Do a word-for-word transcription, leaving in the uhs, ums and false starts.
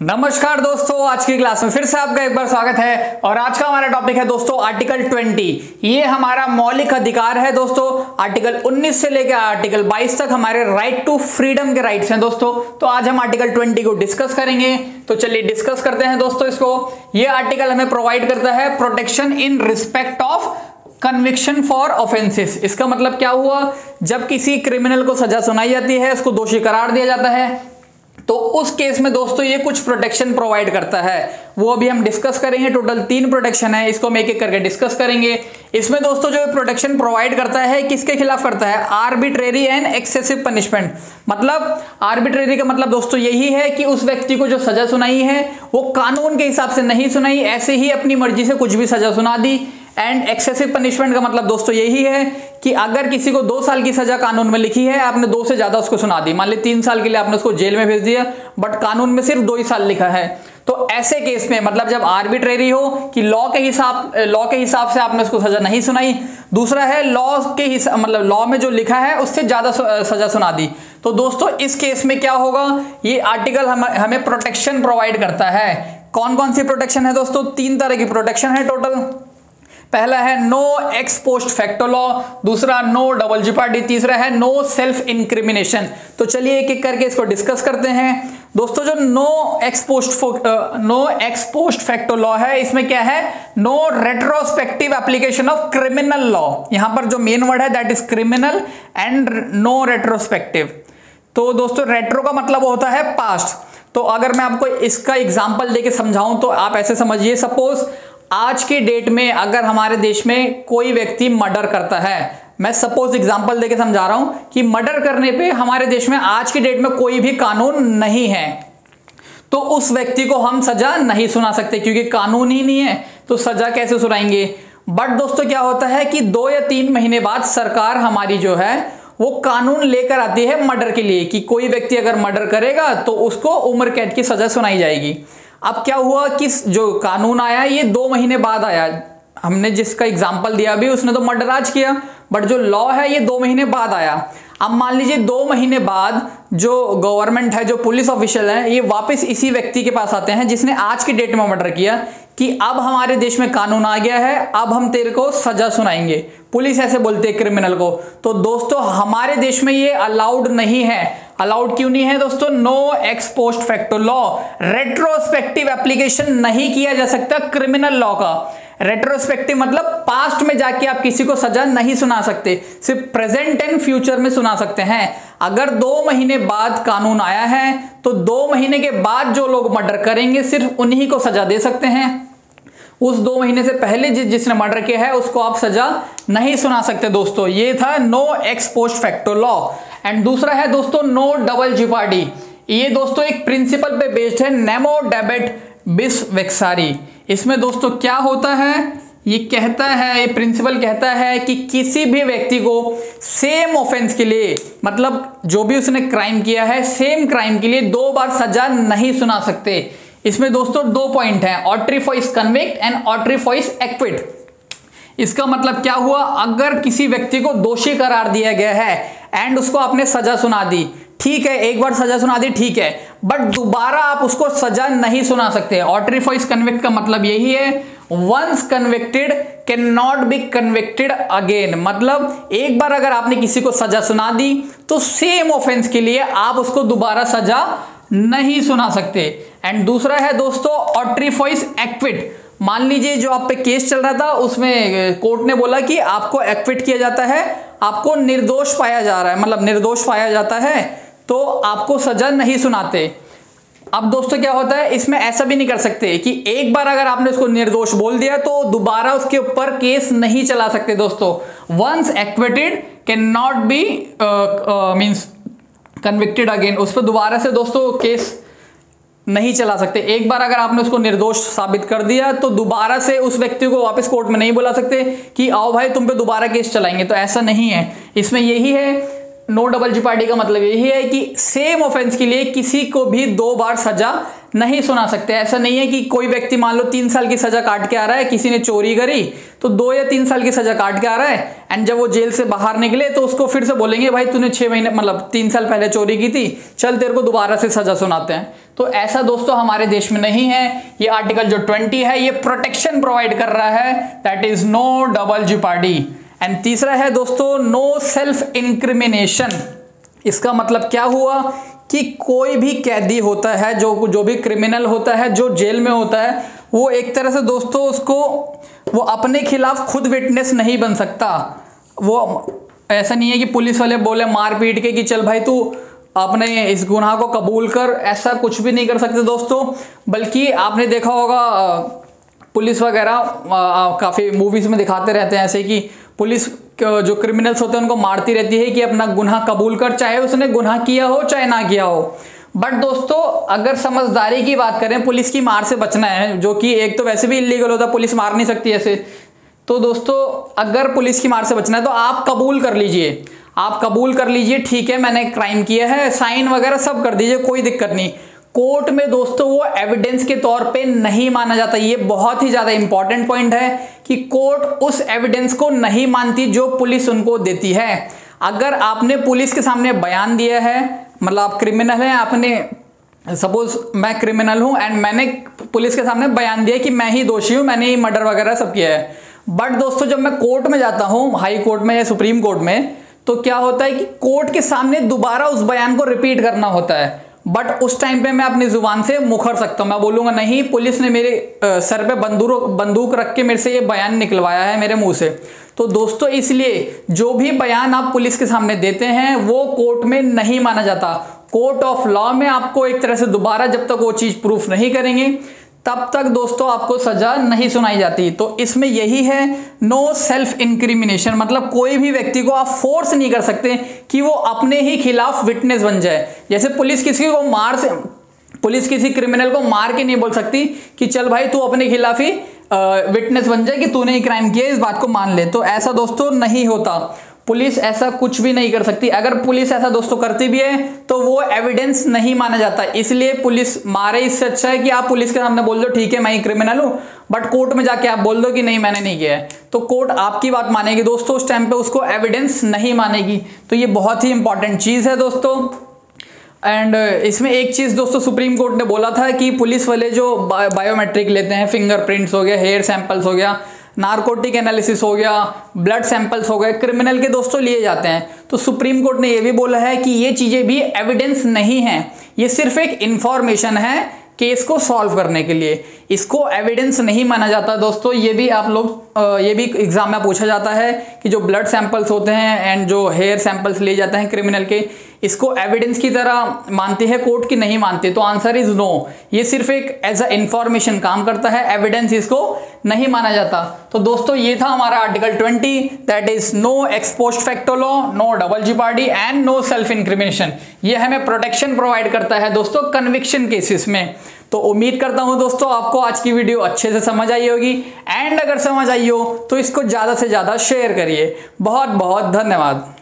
नमस्कार दोस्तों, आज की क्लास में फिर से आपका एक बार स्वागत है। और आज का हमारा टॉपिक है दोस्तों आर्टिकल बीस। ये हमारा मौलिक अधिकार है दोस्तों। आर्टिकल उन्नीस से लेकर आर्टिकल बाईस तक हमारे राइट टू फ्रीडम के राइट्स हैं दोस्तों। तो आज हम आर्टिकल बीस को डिस्कस करेंगे। तो चलिए डिस्कस करते हैं दोस्तों इसको। ये आर्टिकल हमें प्रोवाइड करता है protection in respect of conviction for offences. इसका मतलब क्या हुआ, जब किसी क्रिमिनल को सजा सुनाई जाती है, उसको दोषी करार दिया जाता है, तो उस केस में दोस्तों ये कुछ प्रोटेक्शन प्रोवाइड करता है। वो अभी हम डिस्कस करेंगे। टोटल तीन प्रोटेक्शन है, इसको हम एक एक करके डिस्कस करेंगे। इसमें दोस्तों जो प्रोटेक्शन प्रोवाइड करता है किसके खिलाफ करता है, आर्बिट्रेरी एंड एक्सेसिव पनिशमेंट। मतलब आर्बिट्रेरी का मतलब दोस्तों यही है कि उस व्यक्ति को जो सजा सुनाई है वो कानून के हिसाब से नहीं सुनाई, ऐसे ही अपनी मर्जी से कुछ भी सजा सुना दी। एंड एक्सेसिव पनिशमेंट का मतलब दोस्तों यही है कि अगर किसी को दो साल की सजा कानून में लिखी है, आपने दो से ज्यादा उसको सुना दी, मान ली तीन साल के लिए आपने उसको जेल में भेज दिया, बट कानून में सिर्फ दो ही साल लिखा है, तो ऐसे केस में मतलब जब आर्बिट्रेरी हो कि लॉ के हिसाब लॉ के हिसाब से आपने उसको सजा नहीं सुनाई, दूसरा है लॉ के हिसाब मतलब लॉ में जो लिखा है उससे ज्यादा सजा सुना दी, तो दोस्तों इस केस में क्या होगा, ये आर्टिकल हम, हमें प्रोटेक्शन प्रोवाइड करता है। कौन कौन सी प्रोटेक्शन है दोस्तों, तीन तरह की प्रोटेक्शन है टोटल। पहला है no ex post facto law, दूसरा नो डबल जेओपार्डी, तीसरा है नो सेल्फ इंक्रिमिनेशन। तो चलिए एक एक करके इसको डिस्कस करते हैं दोस्तों। जो no ex post no ex post facto law है, इसमें क्या है, no retrospective application of criminal law. यहां पर जो मेन वर्ड है that is criminal and no retrospective. तो दोस्तों रेट्रो का मतलब होता है पास्ट। तो अगर मैं आपको इसका एग्जाम्पल देके समझाऊं तो आप ऐसे समझिए, सपोज आज की डेट में अगर हमारे देश में कोई व्यक्ति मर्डर करता है, मैं सपोज एग्जांपल देके समझा रहा हूं कि मर्डर करने पे हमारे देश में आज की डेट में कोई भी कानून नहीं है, तो उस व्यक्ति को हम सजा नहीं सुना सकते क्योंकि कानून ही नहीं है, तो सजा कैसे सुनाएंगे। बट दोस्तों क्या होता है कि दो या तीन महीने बाद सरकार हमारी जो है वो कानून लेकर आती है मर्डर के लिए कि कोई व्यक्ति अगर मर्डर करेगा तो उसको उम्र कैद की सजा सुनाई जाएगी। अब क्या हुआ कि जो कानून आया ये दो महीने बाद आया, हमने जिसका एग्जाम्पल दिया अभी उसने तो मर्डर आज किया, बट जो लॉ है ये दो महीने बाद आया। अब मान लीजिए दो महीने बाद जो गवर्नमेंट है, जो पुलिस ऑफिशियल है, ये वापस इसी व्यक्ति के पास आते हैं जिसने आज की डेट में मर्डर किया कि अब हमारे देश में कानून आ गया है, अब हम तेरे को सजा सुनाएंगे। पुलिस ऐसे बोलते हैं क्रिमिनल को। तो दोस्तों हमारे देश में ये अलाउड नहीं है। अलाउड क्यों नहीं है दोस्तों, no ex post facto law, retrospective application नहीं किया जा सकता क्रिमिनल लॉ का। रेट्रोस्पेक्टिव मतलब पास्ट में जाके आप किसी को सजा नहीं सुना सकते, सिर्फ प्रेजेंट एंड फ्यूचर में सुना सकते हैं। अगर दो महीने बाद कानून आया है तो दो महीने के बाद जो लोग मर्डर करेंगे सिर्फ उन्हीं को सजा दे सकते हैं। उस दो महीने से पहले जिस जिसने मर्डर किया है उसको आप सजा नहीं सुना सकते दोस्तों। ये था no ex post facto law. And दूसरा है दोस्तों नो डबल जेओपार्डी। ये दोस्तों एक प्रिंसिपल पे बेस्ड है, नेमो डेबिट बिस वेक्सारी। इसमें दोस्तों क्या होता है, ये कहता है, ये प्रिंसिपल कहता है कि किसी भी व्यक्ति को सेम ऑफेंस के लिए, मतलब जो भी उसने क्राइम किया है सेम क्राइम के लिए दो बार सजा नहीं सुना सकते। इसमें दोस्तों दो पॉइंट हैं, autrefois convict and autrefois acquit. इसका मतलब क्या हुआ, अगर किसी व्यक्ति को दोषी करार दिया गया है एंड उसको आपने सजा सुना दी, ठीक है, एक बार सजा सुना दी ठीक है, बट दोबारा आप उसको सजा नहीं सुना सकते। ऑट्रीफोइस कन्विक्ट का मतलब यही है, once convicted can not be convicted again. मतलब एक बार अगर आपने किसी को सजा सुना दी तो सेम ऑफेंस के लिए आप उसको दोबारा सजा नहीं सुना सकते। एंड दूसरा है दोस्तों ऑट्रीफोइस एक्विट। मान लीजिए जो आप पे केस चल रहा था उसमें कोर्ट ने बोला कि आपको एक्विट किया जाता है, आपको निर्दोष पाया जा रहा है, मतलब निर्दोष पाया जाता है तो आपको सजा नहीं सुनाते। अब दोस्तों क्या होता है, इसमें ऐसा भी नहीं कर सकते कि एक बार अगर आपने उसको निर्दोष बोल दिया तो दोबारा उसके ऊपर केस नहीं चला सकते दोस्तों। Once acquitted can not be means convicted again, उस पर दोबारा से दोस्तों केस नहीं चला सकते। एक बार अगर आपने उसको निर्दोष साबित कर दिया तो दोबारा से उस व्यक्ति को वापस कोर्ट में नहीं बुला सकते कि आओ भाई तुम पे दोबारा केस चलाएंगे, तो ऐसा नहीं है। इसमें यही है नो डबल जीपार्डी का मतलब यही है कि सेम ऑफेंस के लिए किसी को भी दो बार सजा नहीं सुना सकते। ऐसा नहीं है कि कोई व्यक्ति मान लो तीन साल की सजा काट के आ रहा है, किसी ने चोरी करी तो दो या तीन साल की सजा काट के आ रहा है, एंड जब वो जेल से बाहर निकले तो उसको फिर से बोलेंगे भाई तूने छह महीने मतलब तीन साल पहले चोरी की थी, चल तेरे को दोबारा से सजा सुनाते हैं। तो ऐसा दोस्तों हमारे देश में नहीं है। ये आर्टिकल जो ट्वेंटी है ये प्रोटेक्शन प्रोवाइड कर रहा है, that is no double jeopardy. And तीसरा है दोस्तों नो सेल्फ इंक्रिमिनेशन। इसका मतलब क्या हुआ कि कोई भी कैदी होता है, जो जो भी क्रिमिनल होता है, जो जेल में होता है, वो एक तरह से दोस्तों उसको वो अपने खिलाफ खुद विटनेस नहीं बन सकता। वो ऐसा नहीं है कि पुलिस वाले बोले मार पीट के कि चल भाई तू अपने इस गुनाह को कबूल कर, ऐसा कुछ भी नहीं कर सकते दोस्तों। बल्कि आपने देखा होगा पुलिस वगैरह काफ़ी मूवीज़ में दिखाते रहते हैं ऐसे कि पुलिस जो क्रिमिनल्स होते हैं उनको मारती रहती है कि अपना गुनाह कबूल कर, चाहे उसने गुनाह किया हो चाहे ना किया हो। बट दोस्तों अगर समझदारी की बात करें, पुलिस की मार से बचना है, जो कि एक तो वैसे भी इलीगल होता है, पुलिस मार नहीं सकती ऐसे। तो दोस्तों अगर पुलिस की मार से बचना है तो आप कबूल कर लीजिए, आप कबूल कर लीजिए ठीक है मैंने क्राइम किया है, साइन वगैरह सब कर दीजिए, कोई दिक्कत नहीं। कोर्ट में दोस्तों वो एविडेंस के तौर पे नहीं माना जाता। ये बहुत ही ज़्यादा इंपॉर्टेंट पॉइंट है कि कोर्ट उस एविडेंस को नहीं मानती जो पुलिस उनको देती है। अगर आपने पुलिस के सामने बयान दिया है, मतलब आप क्रिमिनल हैं, आपने सपोज मैं क्रिमिनल हूं एंड मैंने पुलिस के सामने बयान दिया कि मैं ही दोषी हूं, मैंने ही मर्डर वगैरह सब किया है। बट दोस्तों जब मैं कोर्ट में जाता हूं, हाई कोर्ट में या सुप्रीम कोर्ट में, तो क्या होता है कि कोर्ट के सामने दोबारा उस बयान को रिपीट करना होता है। बट उस टाइम पे मैं अपनी जुबान से मुखर सकता हूं, मैं बोलूंगा नहीं पुलिस ने मेरे आ, सर पे बंदूक बंदूक रख के मेरे से ये बयान निकलवाया है मेरे मुंह से। तो दोस्तों इसलिए जो भी बयान आप पुलिस के सामने देते हैं वो कोर्ट में नहीं माना जाता। कोर्ट ऑफ लॉ में आपको एक तरह से दोबारा जब तक वो चीज प्रूफ नहीं करेंगे तब तक दोस्तों आपको सजा नहीं सुनाई जाती। तो इसमें यही है नो सेल्फ इंक्रिमिनेशन, मतलब कोई भी व्यक्ति को आप फोर्स नहीं कर सकते कि वो अपने ही खिलाफ विटनेस बन जाए। जैसे पुलिस किसी को मार से पुलिस किसी क्रिमिनल को मार के नहीं बोल सकती कि चल भाई तू अपने खिलाफ ही विटनेस बन जाए कि तूने ही क्राइम किया, इस बात को मान ले। तो ऐसा दोस्तों नहीं होता, पुलिस ऐसा कुछ भी नहीं कर सकती। अगर पुलिस ऐसा दोस्तों करती भी है तो वो एविडेंस नहीं माना जाता। इसलिए पुलिस मारे इससे अच्छा है कि आप पुलिस के सामने बोल दो ठीक है मैं ही क्रिमिनल हूं, बट कोर्ट में जाके आप बोल दो कि नहीं मैंने नहीं किया है, तो कोर्ट आपकी बात मानेगी दोस्तों, उस टाइम पे उसको एविडेंस नहीं मानेगी। तो ये बहुत ही इंपॉर्टेंट चीज है दोस्तों। एंड इसमें एक चीज दोस्तों सुप्रीम कोर्ट ने बोला था कि पुलिस वाले जो बायोमेट्रिक लेते हैं, फिंगरप्रिंट्स हो गया, हेयर सैंपल्स हो गया, नार्कोटिक एनालिसिस हो गया, ब्लड सैंपल्स हो गए, क्रिमिनल के दोस्तों लिए जाते हैं। तो सुप्रीम कोर्ट ने यह भी बोला है कि ये चीजें भी एविडेंस नहीं है, ये सिर्फ एक इंफॉर्मेशन है केस को सॉल्व करने के लिए, इसको एविडेंस नहीं माना जाता दोस्तों। ये भी आप लोग ये भी एग्जाम में पूछा जाता है कि जो ब्लड सैंपल्स होते हैं एंड जो हेयर सैंपल्स लिए जाते हैं क्रिमिनल के, इसको एविडेंस की तरह मानती है कोर्ट की नहीं मानती। तो आंसर इज नो, ये सिर्फ एक एज अ इंफॉर्मेशन काम करता है, एविडेंस इसको नहीं माना जाता। तो दोस्तों ये था हमारा article twenty, that is no ex post facto law, no double jeopardy and no self incrimination. ये हमें प्रोटेक्शन प्रोवाइड करता है दोस्तों कन्विक्शन केसेस में। तो उम्मीद करता हूं दोस्तों आपको आज की वीडियो अच्छे से समझ आई होगी, एंड अगर समझ आई हो तो इसको ज्यादा से ज्यादा शेयर करिए। बहुत बहुत धन्यवाद।